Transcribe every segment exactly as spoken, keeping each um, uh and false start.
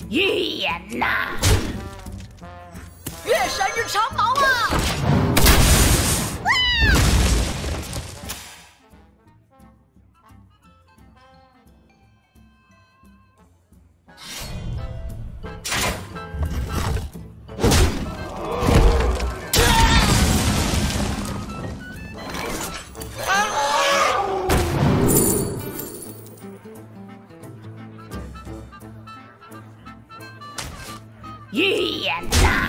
预言呐！ 月神日长矛啊！ 预言呐！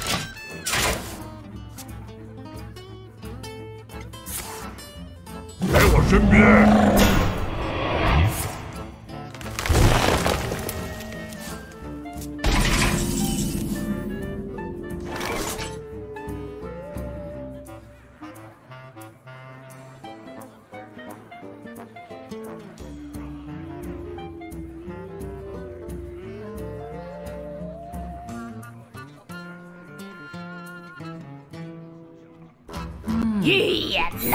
在我身边。 预言呐！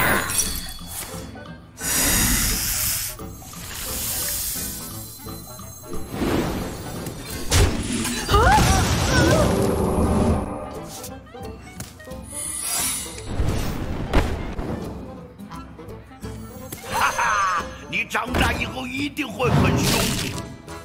哈哈，你长大以后一定会很凶的。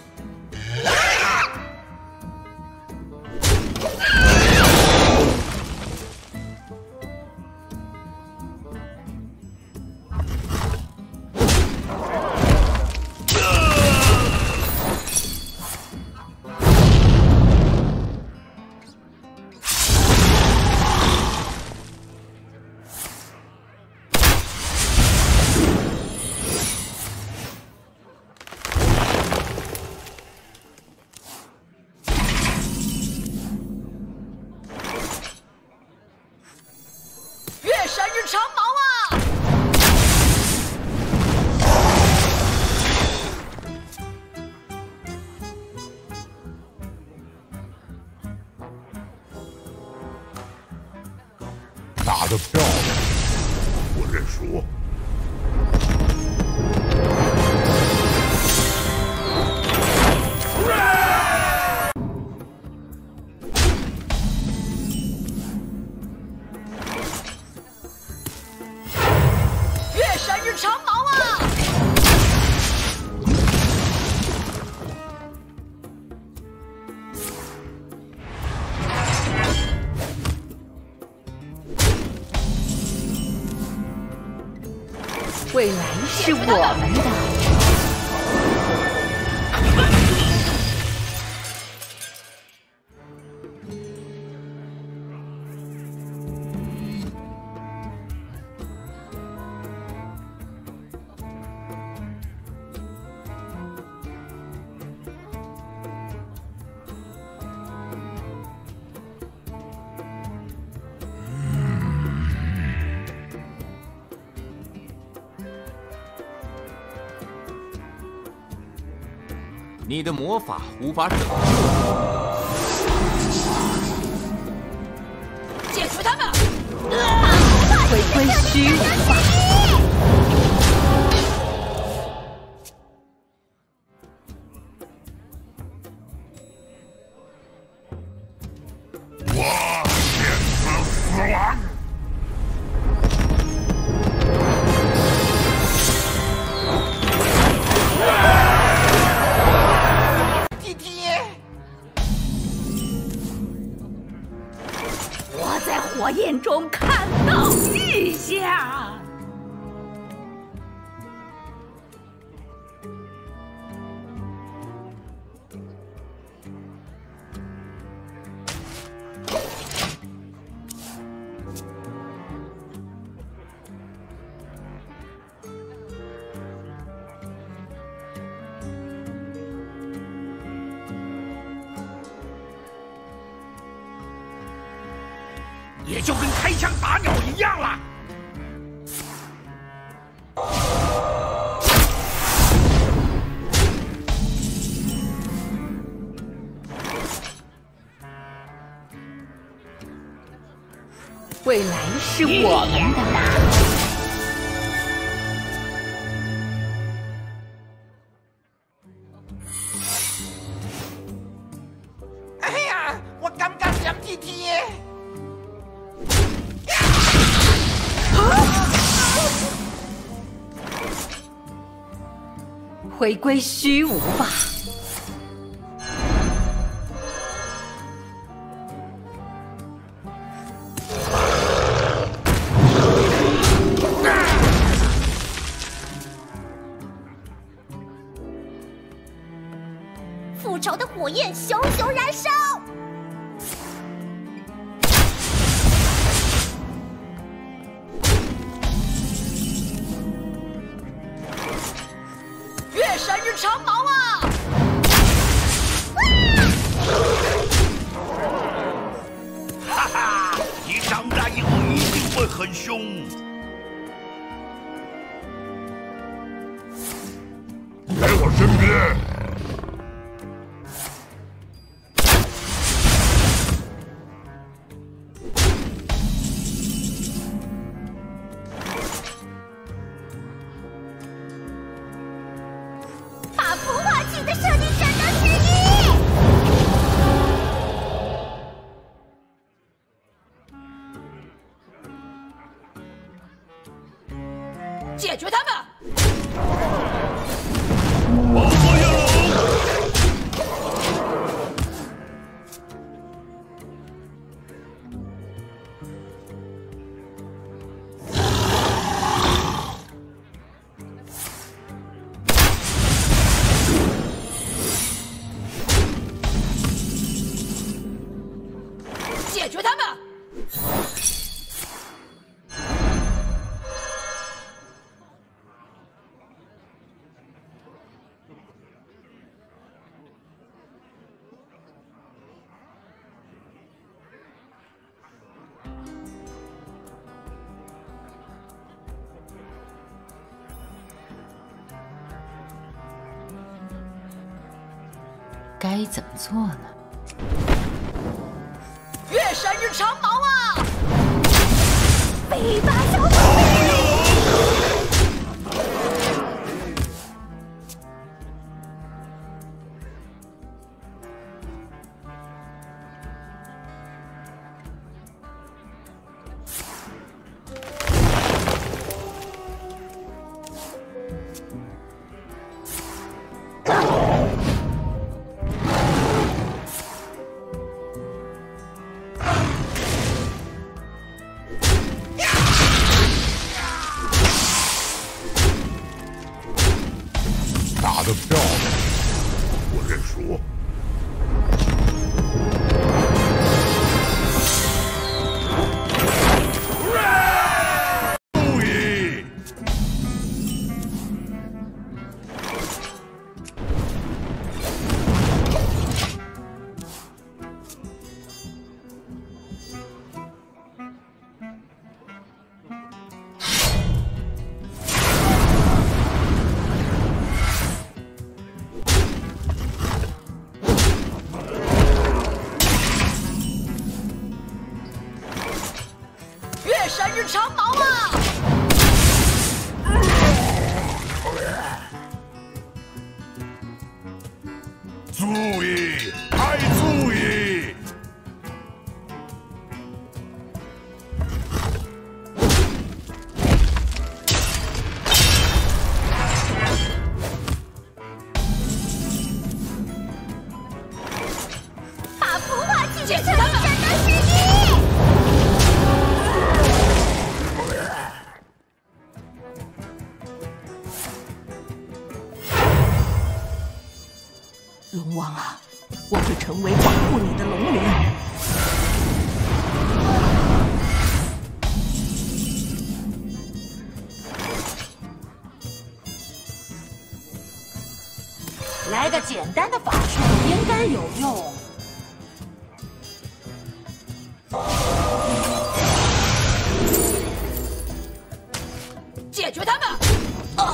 神日长矛啊！ 打得漂亮，我认输。 神日长矛啊！ 未来是我们的。 你的魔法无法使用， 解除他们！ 回归虚无吧。 我见此死亡。 我在火焰中看到异象。 也就跟开枪打鸟一样了。 未来是我们的。 体体。 回归虚无吧。 复仇的火焰熊熊燃烧。 月神日长矛啊！ 哈哈，你长大以后一定会很凶。 在我身边。 把孵化器的设计真的是一。 解决他们！ 暴风翼龙！ 解决他们！ 该怎么做呢？ 月神日长矛啊！ 飞吧，小宝贝！ 打得漂亮，我认输。注意！ 月神日长矛啊！ 注意！太注意！ 把孵化器的设计真的是一。 龙王啊，我会成为保护你的龙灵。来个简单的法术应该有用。解决他们！啊！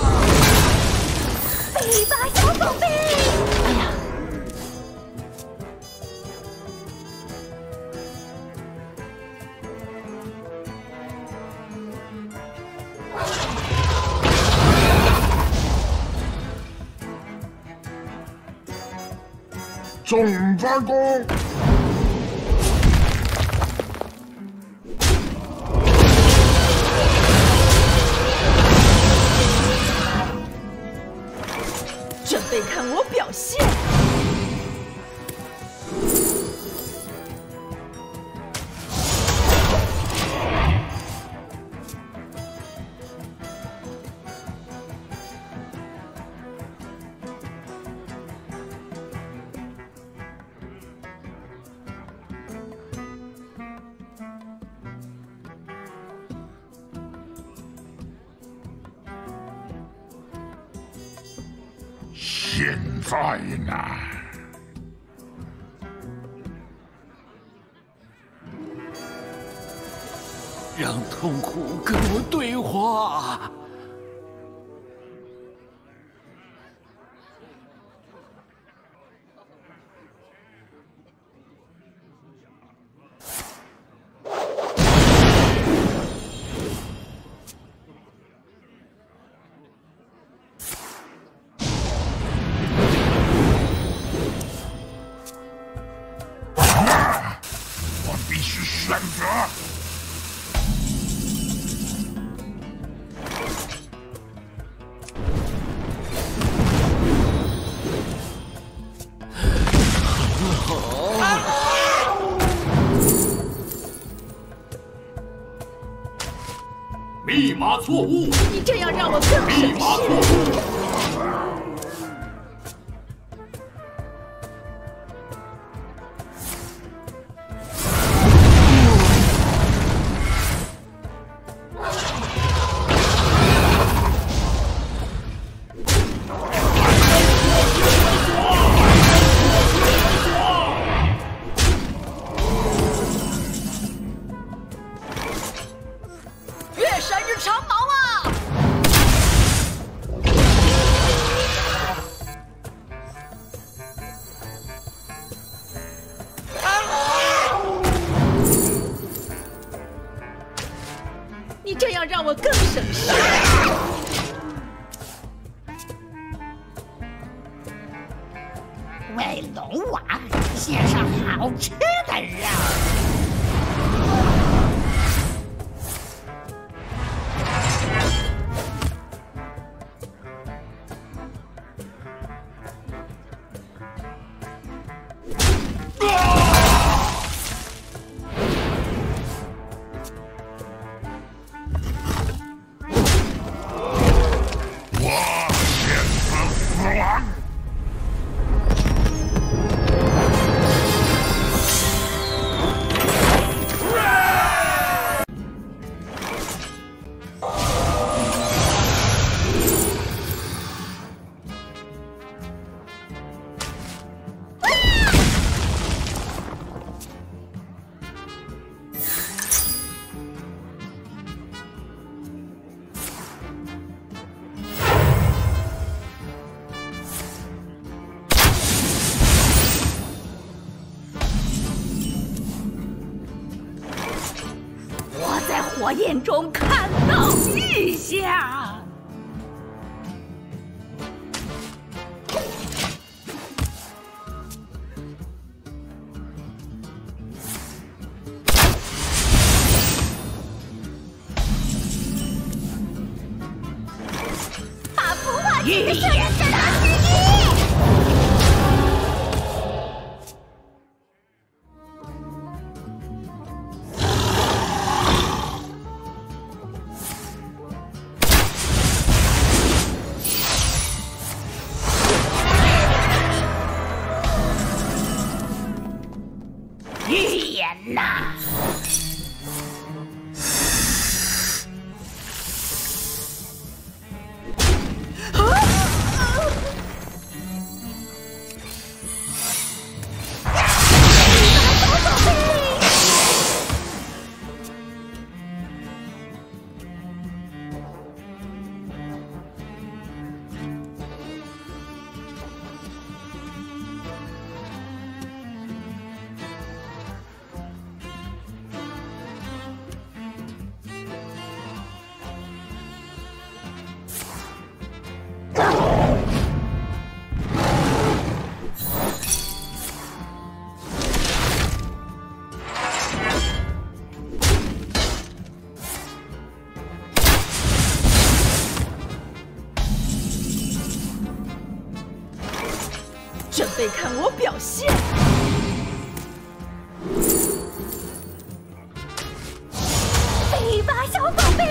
飞吧，小宝贝！ 哎呀！ 总发功！ 得看我表现。 现在呢？ 让痛苦跟我对话。 必须选择。 密码错误！ 你这样让我更密码错误！ 你这样让我更省事。 为龙王献上好吃的肉。 在火焰中看到异象。 把孵化器的射人战斗时机。 预言呐！ 准备看我表现！ 飞吧，小宝贝！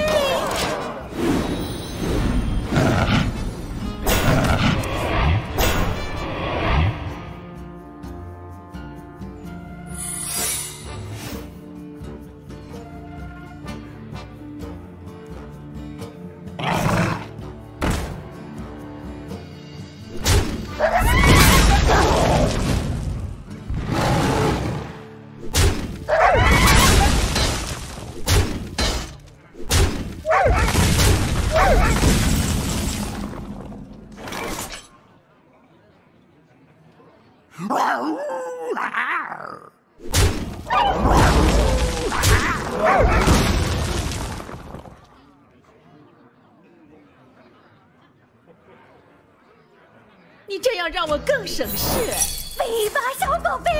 你这样让我更省事。 飞吧，小宝贝！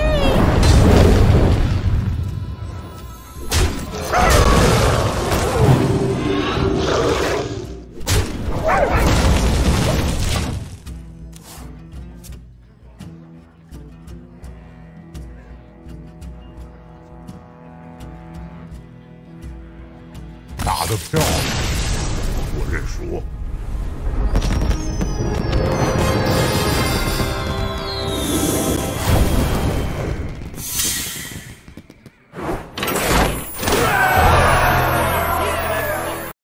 打得漂亮，我认输。